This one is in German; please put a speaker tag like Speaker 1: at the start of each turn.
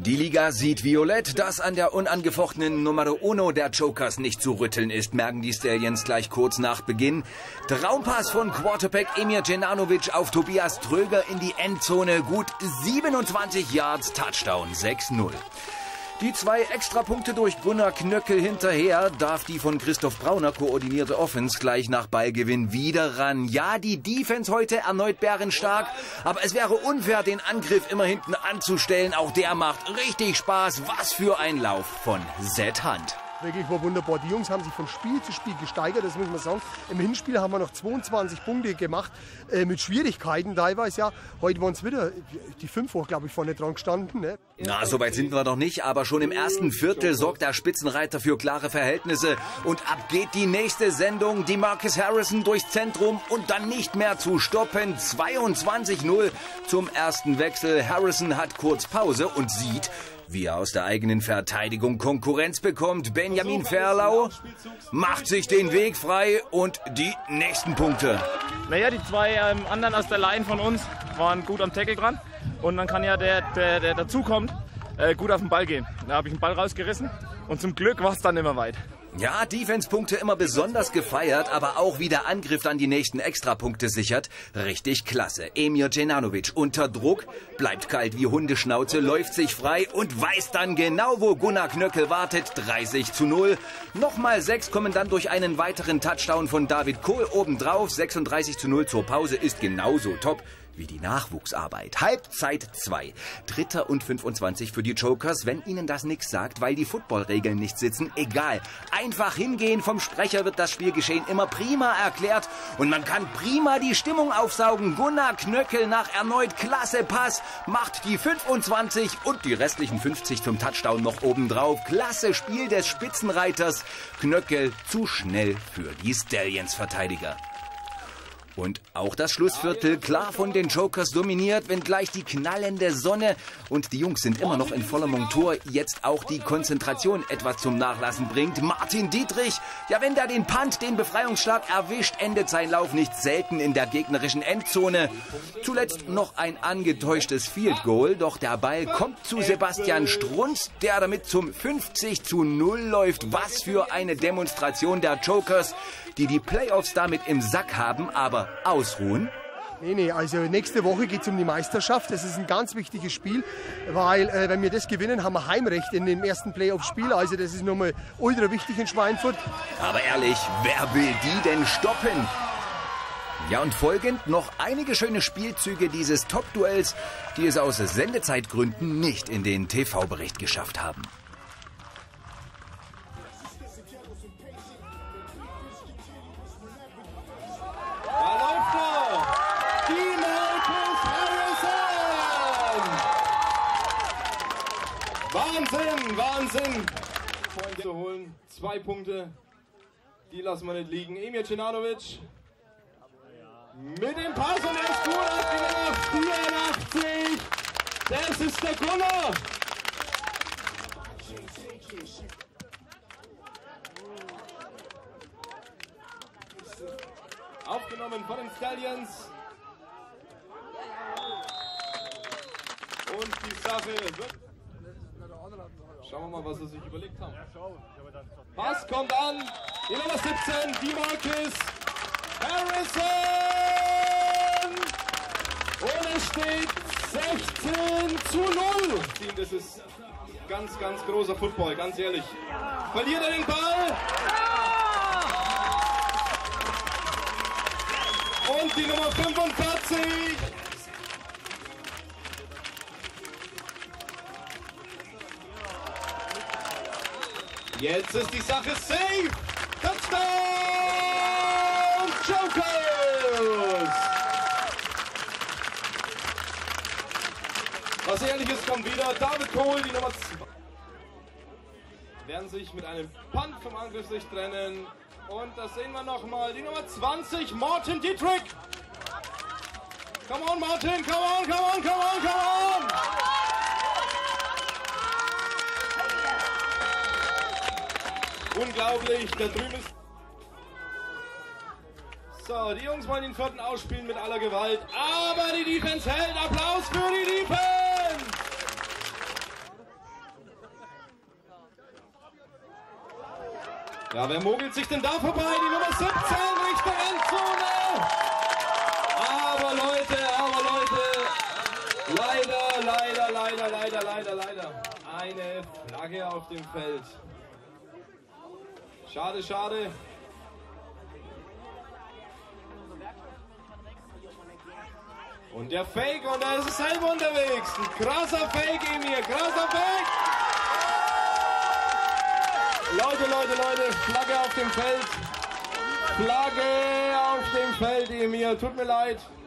Speaker 1: Die Liga sieht violett, dass an der unangefochtenen Numero Uno der Jokers nicht zu rütteln ist, merken die Stallions gleich kurz nach Beginn. Traumpass von Quarterback Emir Dženanović auf Tobias Tröger in die Endzone, gut 27 Yards, Touchdown, 6-0. Die 2 Extrapunkte durch Gunnar Knöckel hinterher darf die von Christoph Brauner koordinierte Offense gleich nach Ballgewinn wieder ran. Ja, die Defense heute erneut bärenstark, aber es wäre unfair, den Angriff immer hinten anzustellen. Auch der macht richtig Spaß. Was für ein Lauf von Zed Hunt.
Speaker 2: Wirklich war wunderbar. Die Jungs haben sich von Spiel zu Spiel gesteigert, das muss man sagen. Im Hinspiel haben wir noch 22 Punkte gemacht, mit Schwierigkeiten teilweise. Ja. Heute waren es wieder die 5 hoch, glaube ich, vorne dran gestanden. Ne?
Speaker 1: Na, so weit sind wir noch nicht, aber schon im ersten Viertel sorgt der Spitzenreiter für klare Verhältnisse. Und ab geht die nächste Sendung. Die Marcus Harrison durchs Zentrum und dann nicht mehr zu stoppen. 22-0 zum ersten Wechsel. Harrison hat kurz Pause und sieht, wie er aus der eigenen Verteidigung Konkurrenz bekommt. Benjamin Verlau macht sich den Weg frei und die nächsten Punkte.
Speaker 3: Naja, die 2 anderen aus der Line von uns waren gut am Tackle dran. Und dann kann ja der dazukommt, gut auf den Ball gehen. Da habe ich den Ball rausgerissen und zum Glück war es dann immer weit.
Speaker 1: Ja, Defense-Punkte immer besonders gefeiert, aber auch wie der Angriff dann die nächsten Extrapunkte sichert. Richtig klasse. Emir Dženanović unter Druck, bleibt kalt wie Hundeschnauze, läuft sich frei und weiß dann genau, wo Gunnar Knöckel wartet. 30-0. Nochmal 6 kommen dann durch einen weiteren Touchdown von David Kohl obendrauf. 36-0 zur Pause ist genauso top wie die Nachwuchsarbeit. Halbzeit 2. 3. und 25 für die Jokers. Wenn ihnen das nichts sagt, weil die Footballregeln nicht sitzen, egal. Einfach hingehen. Vom Sprecher wird das Spielgeschehen immer prima erklärt. Und man kann prima die Stimmung aufsaugen. Gunnar Knöckel nach erneut klasse Pass macht die 25 und die restlichen 50 zum Touchdown noch obendrauf. Klasse Spiel des Spitzenreiters. Knöckel zu schnell für die Stallions-Verteidiger. Und auch das Schlussviertel klar von den Jokers dominiert, wenngleich die knallende Sonne und die Jungs sind immer noch in voller Montur, jetzt auch die Konzentration etwas zum Nachlassen bringt. Martin Dietrich, ja wenn der den Punt, den Befreiungsschlag erwischt, endet sein Lauf nicht selten in der gegnerischen Endzone. Zuletzt noch ein angetäuschtes Field Goal, doch der Ball kommt zu Sebastian Strunz, der damit zum 50-0 läuft. Was für eine Demonstration der Jokers, die die Playoffs damit im Sack haben, aber ausruhen?
Speaker 2: Nee, also nächste Woche geht es um die Meisterschaft. Das ist ein ganz wichtiges Spiel, weil wenn wir das gewinnen, haben wir Heimrecht in dem ersten Playoff-Spiel. Also das ist nochmal ultra wichtig in Schweinfurt.
Speaker 1: Aber ehrlich, wer will die denn stoppen? Ja, und folgend noch einige schöne Spielzüge dieses Top-Duells, die es aus Sendezeitgründen nicht in den TV-Bericht geschafft haben.
Speaker 4: Wahnsinn! Point zu holen, 2 Punkte, die lassen wir nicht liegen. Emir Dženanović mit dem Pass und er ist gut abgemacht, 84, das ist der Gunnar! Aufgenommen von den Stallions. Und die Sache wird... Schauen wir mal, was sie sich überlegt haben. Pass kommt an, die Nummer 17, die Marcus Harrison! Und es steht 16-0. Das ist ganz großer Football, ganz ehrlich. Verliert er den Ball? Und die Nummer 45. Jetzt ist die Sache safe. Touchdown Jokers. Was Ehrliches kommt wieder. David Kohl, die Nummer 2. Werden sich mit einem Punt vom Angriff sich trennen. Und das sehen wir nochmal. Die Nummer 20, Martin Dietrich. Come on, Martin. Come on, come on, come on, come on. Unglaublich, da drüben ist... So, die Jungs wollen den 4. ausspielen mit aller Gewalt, aber die Defense hält. Applaus für die Defense! Ja, wer mogelt sich denn da vorbei? Die Nummer 17 Richtung Endzone. Aber Leute, leider. Eine Flagge auf dem Feld. Schade. Und der Fake, und da ist es selber unterwegs. Ein krasser Fake, Emir, krasser Fake. Leute, Flagge auf dem Feld. Flagge auf dem Feld, Emir, tut mir leid.